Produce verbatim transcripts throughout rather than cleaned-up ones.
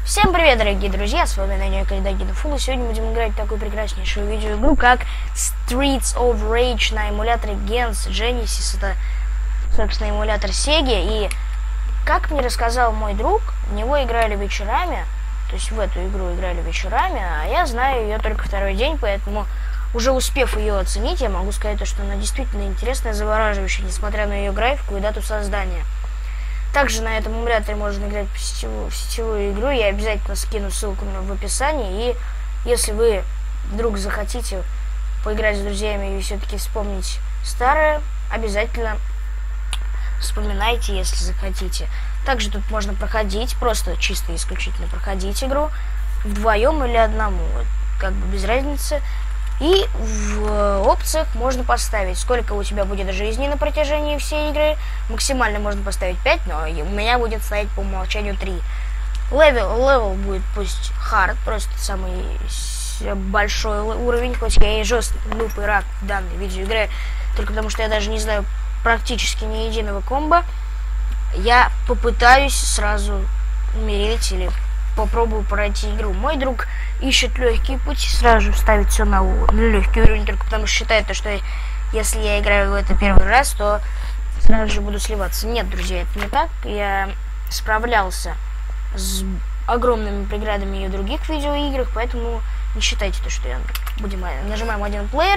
Всем привет, дорогие друзья, с вами Даня Кайдагинфул, и сегодня будем играть в такую прекраснейшую видеоигру, как Streets of Rage на эмуляторе Gens Genesis. Это, собственно, эмулятор Sega, и, как мне рассказал мой друг, в него играли вечерами, то есть в эту игру играли вечерами, а я знаю ее только второй день, поэтому, уже успев ее оценить, я могу сказать, что она действительно интересная, завораживающая, несмотря на ее графику и дату создания. Также на этом эмуляторе можно играть в сетевую, в сетевую игру. Я обязательно скину ссылку в описании. И если вы вдруг захотите поиграть с друзьями и все-таки вспомнить старое, обязательно вспоминайте, если захотите. Также тут можно проходить, просто чисто исключительно проходить игру вдвоем или одному, как бы без разницы. И в опциях можно поставить, сколько у тебя будет жизни на протяжении всей игры. Максимально можно поставить пять, но у меня будет стоять по умолчанию три. Левел, левел будет пусть hard, просто самый большой уровень, хоть я и жесткий нуб и рак в данной видеоигре, только потому что я даже не знаю практически ни единого комбо. Я попытаюсь сразу умереть или попробую пройти игру. Мой друг ищет легкие пути, сразу же ставит все на, на легкий уровень, только потому что считает, то, что если я играю в это первый раз, то сразу же буду сливаться. Нет, друзья, это не так. Я справлялся с огромными преградами и в других видеоиграх, поэтому не считайте то, что я будем нажимаем один плеер.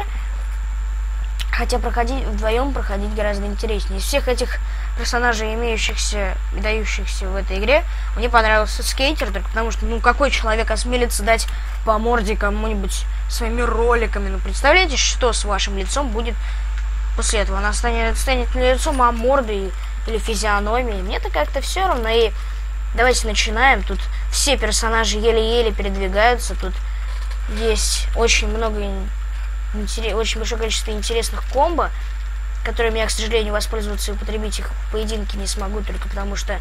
Хотя проходить вдвоем проходить гораздо интереснее. Из всех этих персонажей, имеющихся и дающихся в этой игре, мне понравился скейтер, только потому что, ну, какой человек осмелится дать по морде кому-нибудь своими роликами? Ну, представляете, что с вашим лицом будет после этого? Она станет, станет не лицом, а мордой или физиономией. Мне-то как-то все равно. И давайте начинаем. Тут все персонажи еле-еле передвигаются. Тут есть очень много... очень большое количество интересных комбо, которыми я, к сожалению, воспользоваться и употребить их в поединке не смогу, только потому что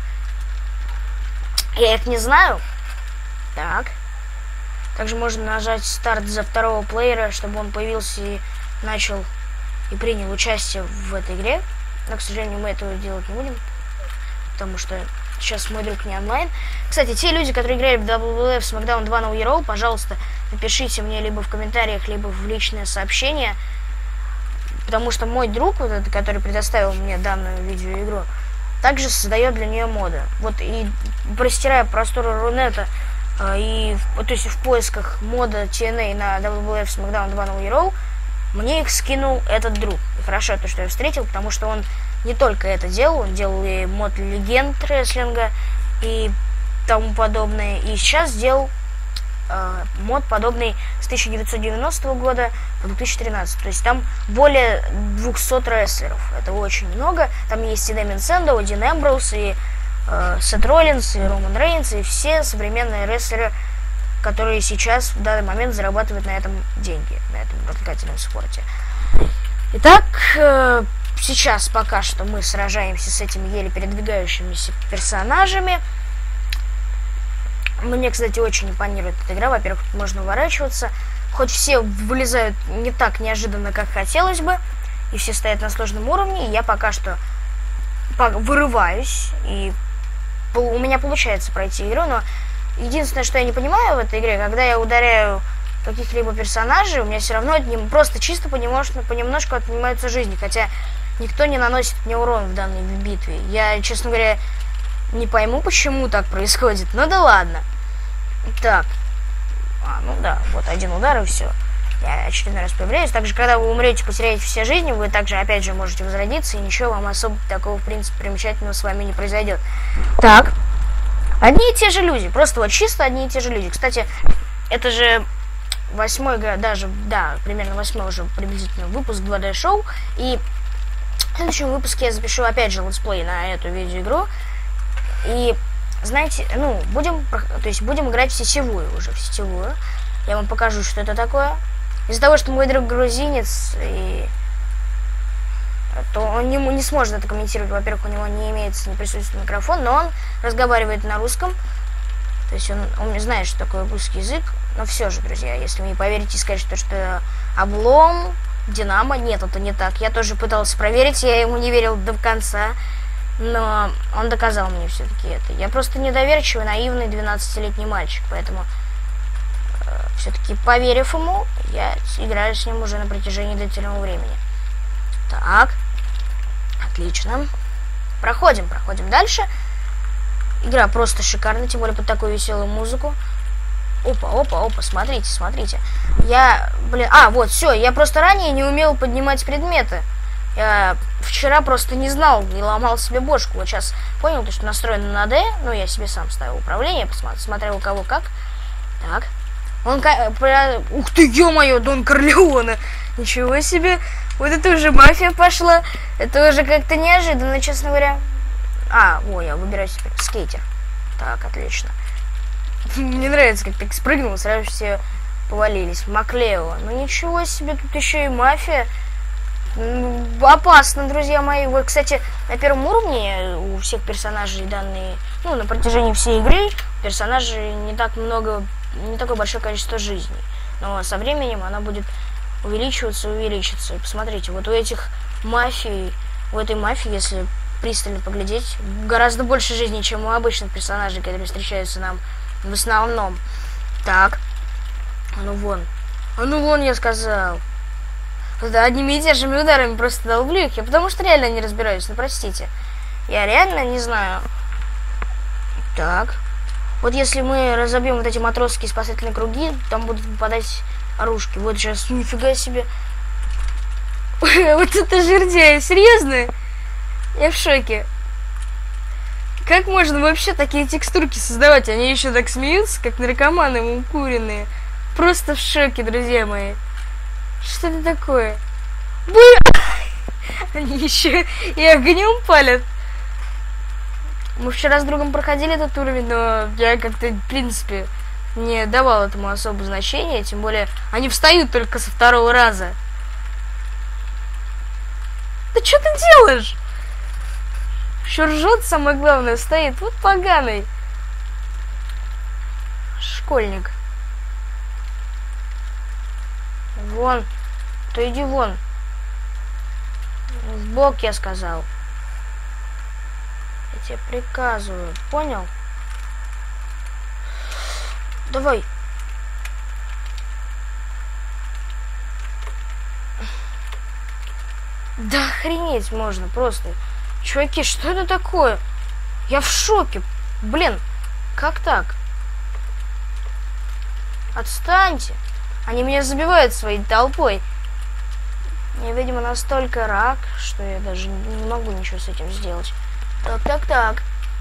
я их не знаю. Так. Также можно нажать старт за второго плеера, чтобы он появился и начал и принял участие в этой игре. Но, к сожалению, мы этого делать не будем, потому что сейчас мой друг не онлайн. Кстати, те люди, которые играли в дабл ю дабл ю эф SmackDown два No Hero, пожалуйста, напишите мне либо в комментариях, либо в личное сообщение, потому что мой друг, вот этот, который предоставил мне данную видеоигру, также создает для нее моды. Вот и простирая просторы Рунета, э, и в, то есть в поисках мода ти эн эй на дабл ю дабл ю эф SmackDown два No Hero, мне их скинул этот друг. И хорошо то, что я встретил, потому что он не только это делал, он делал и мод легенд рестлинга и тому подобное, и сейчас сделал э, мод подобный с тысяча девятьсот девяностого года по две тысячи тринадцатый. То есть там более двухсот рестлеров. Это очень много. Там есть и Дэмин Сэндо, и Дин Эмброуз, и э, Сет Роллинс, и Роман Рейнс, и все современные рестлеры, которые сейчас в данный момент зарабатывают на этом деньги, на этом развлекательном спорте. Итак, э, сейчас пока что мы сражаемся с этими еле передвигающимися персонажами. Мне, кстати, очень импонирует эта игра. Во-первых, можно уворачиваться. Хоть все вылезают не так неожиданно, как хотелось бы, и все стоят на сложном уровне, и я пока что вырываюсь, и у меня получается пройти игру, но единственное, что я не понимаю в этой игре, когда я ударяю каких-либо персонажей, у меня все равно от них просто чисто понемножку, понемножку отнимаются жизни, хотя никто не наносит мне урон в данной битве. Я, честно говоря, не пойму, почему так происходит. Ну да ладно. Так. А, ну да, вот один удар и все. Я очередной раз появляюсь. Также, когда вы умрете, потеряете все жизни, вы также, опять же, можете возродиться, и ничего вам особо такого, в принципе, примечательного с вами не произойдет. Так. Одни и те же люди. Просто вот чисто одни и те же люди. Кстати, это же восьмой, даже, да, примерно восьмой уже приблизительно выпуск два дэ шоу. И в следующем выпуске я запишу, опять же, летсплей на эту видеоигру. И, знаете, ну, будем, то есть будем играть в сетевую уже, в сетевую. Я вам покажу, что это такое. Из-за того, что мой друг грузинец, и то он не, не сможет это комментировать. Во-первых, у него не имеется, не присутствует микрофон, но он разговаривает на русском. То есть он, он знает, что такое русский язык. Но все же, друзья, если вы не поверите и скажете, что облом, Динамо, нет, это не так. Я тоже пытался проверить, я ему не верил до конца. Но он доказал мне все-таки это. Я просто недоверчивый, наивный двенадцатилетний мальчик, поэтому э, все-таки поверив ему, я играю с ним уже на протяжении длительного времени. Так, отлично. Проходим, проходим дальше. Игра просто шикарная, тем более под такую веселую музыку. Опа, опа, опа, смотрите, смотрите. Я, блин, а, вот, все, я просто ранее не умел поднимать предметы. Я вчера просто не знал и ломал себе бошку. Вот сейчас понял, что настроено на D, ну, я себе сам ставил управление, посмотрел у кого как. Так. Он, про... Ух ты, ё-моё, Дон Корлеоне! Ничего себе! Вот это уже мафия пошла. Это уже как-то неожиданно, честно говоря. А, ой, я выбираю себе скейтер. Так, отлично. Мне нравится, как так спрыгнул, сразу все повалились. Маклео. Ну ничего себе, тут еще и мафия. Опасно, друзья мои. Вот, кстати, на первом уровне у всех персонажей данные, ну, на протяжении всей игры персонажей не так много, не такое большое количество жизней. Но со временем она будет увеличиваться и увеличиваться. Посмотрите, вот у этих мафий, у этой мафии, если пристально поглядеть, гораздо больше жизней, чем у обычных персонажей, которые встречаются нам в основном. Так. А ну вон. А ну вон, я сказал. Да, одними и теми же ударами просто долблю их. Я потому что реально не разбираюсь. Ну, простите. Я реально не знаю. Так. Вот если мы разобьем вот эти матросские спасательные круги, там будут попадать оружки. Вот сейчас, нифига себе. Вот это жердяй. Серьезно? Я в шоке. Как можно вообще такие текстурки создавать? Они еще так смеются, как наркоманы укуренные. Просто в шоке, друзья мои. Что это такое? Бля! Они еще и огнем палят. Мы вчера с другом проходили этот уровень, но я как-то, в принципе, не давал этому особого значения. Тем более, они встают только со второго раза. Да что ты делаешь? Еще ржет, самое главное, стоит. Вот поганый. Школьник. Вон. То иди вон. В бок, я сказал. Я тебе приказываю. Понял? Давай. Да охренеть можно просто. Чуваки, что это такое? Я в шоке. Блин, как так? Отстаньте. Они меня забивают своей толпой. Я, видимо, настолько рак, что я даже не могу ничего с этим сделать. Так, так, так.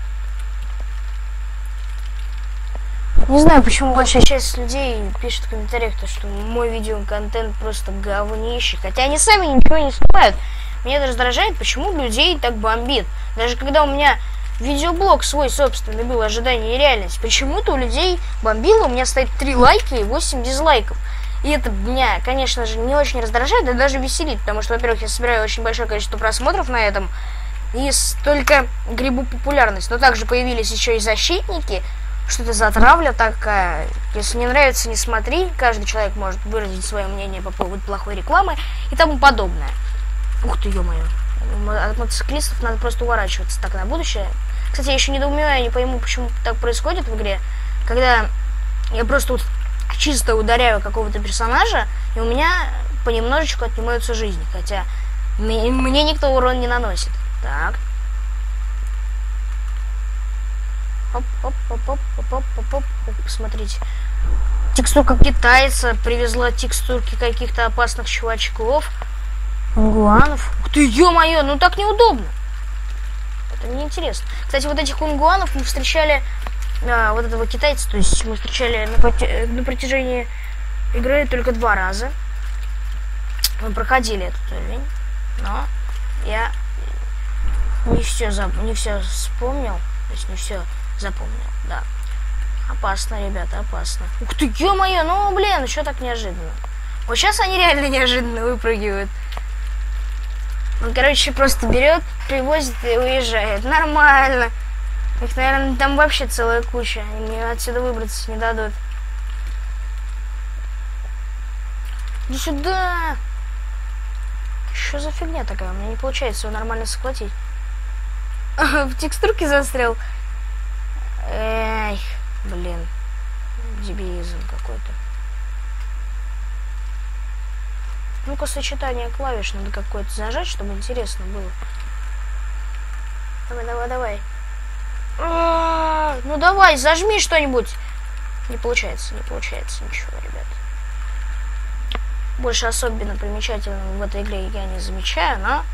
Не знаю, почему большая часть людей пишет в комментариях, то, что мой видеоконтент просто говнище. Хотя они сами ничего не снимают. Меня это раздражает, почему людей так бомбит. Даже когда у меня видеоблог свой собственный был, ожидание и реальность, почему-то у людей бомбило, у меня стоит три лайка и восемь дизлайков. И это меня, конечно же, не очень раздражает, а даже веселит, потому что, во-первых, я собираю очень большое количество просмотров на этом, и столько гребу популярность. Но также появились еще и защитники, что это за травля такая. Если не нравится, не смотри, каждый человек может выразить свое мнение по поводу плохой рекламы и тому подобное. Ух ты, ё-моё. От мотоциклистов надо просто уворачиваться так на будущее. Кстати, я еще недоумеваю, я не пойму, почему так происходит в игре, когда я просто вот чисто ударяю какого-то персонажа, и у меня понемножечку отнимаются жизни, хотя мне, мне никто урон не наносит. Так. Оп-оп-оп-оп-оп-оп-оп-оп. Посмотрите. Текстурка китайца привезла текстурки каких-то опасных чувачков. Унгуанов. Ух ты, ё-моё, ну так неудобно. Это неинтересно. Кстати, вот этих унгуанов мы встречали, а, вот этого китайца, то есть мы встречали на, проти... на протяжении игры только два раза. Мы проходили этот уровень, но я не все зап... не все вспомнил, то есть не все запомнил, да. Опасно, ребята, опасно. Ух ты, ё-моё, ну блин, еще так неожиданно. Вот сейчас они реально неожиданно выпрыгивают. Он, короче, просто берет, привозит и уезжает. Нормально. Их, наверное, там вообще целая куча. Они мне отсюда выбраться не дадут. Иди сюда. Что за фигня такая? У меня не получается его нормально схватить. В текстурке застрял. Эх, блин. Дебилизм какой-то. Ну-ка, сочетание клавиш надо какое-то зажать, чтобы интересно было. Давай, давай, давай. А-а-а, ну давай, зажми что-нибудь. Не получается, не получается ничего, ребят. Больше особенно примечательного в этой игре я не замечаю, но...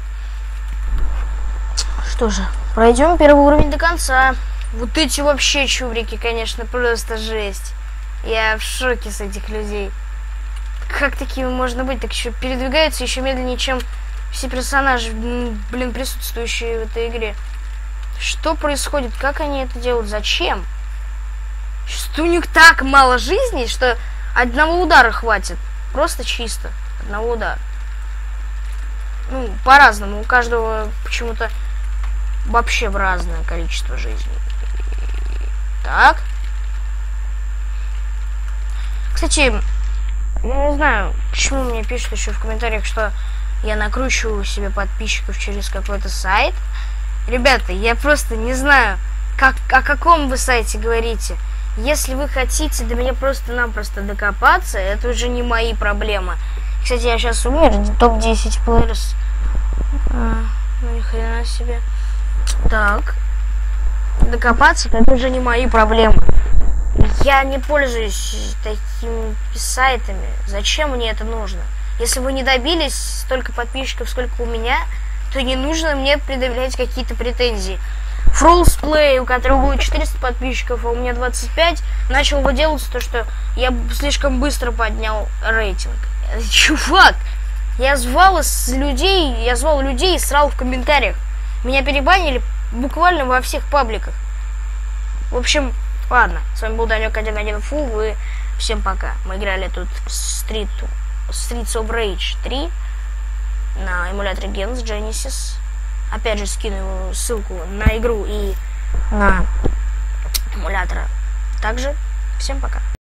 Что же, пройдем первый уровень до конца. Вот эти вообще чуврики, конечно, просто жесть. Я в шоке с этих людей. Как такими можно быть? Так еще передвигаются еще медленнее, чем все персонажи, блин, присутствующие в этой игре. Что происходит? Как они это делают? Зачем? Что у них так мало жизни, что одного удара хватит. Просто чисто одного удара. Ну, по-разному. У каждого почему-то вообще в разное количество жизни. Так. Кстати, я не знаю, почему мне пишут еще в комментариях, что я накручиваю себе подписчиков через какой-то сайт. Ребята, я просто не знаю, как, о каком вы сайте говорите. Если вы хотите до меня просто-напросто докопаться, это уже не мои проблемы. Кстати, я сейчас умер, топ десять плеерс. А, ну ни хрена себе. Так. Докопаться, это уже не мои проблемы. Я не пользуюсь такими сайтами. Зачем мне это нужно? Если вы не добились столько подписчиков, сколько у меня, то не нужно мне предъявлять какие-то претензии. Фрулсплей, у которого будет четыреста подписчиков, а у меня двадцать пять, начал выделываться то, что я слишком быстро поднял рейтинг. Чувак, я звал из людей, я звал людей и срал в комментариях. Меня перебанили буквально во всех пабликах. В общем, ладно, с вами был Данек один один Фу, вы всем пока. Мы играли тут в Street, Streets of Rage три на эмуляторе Gens Genesis. Опять же скину ссылку на игру и на эмулятор. Также всем пока.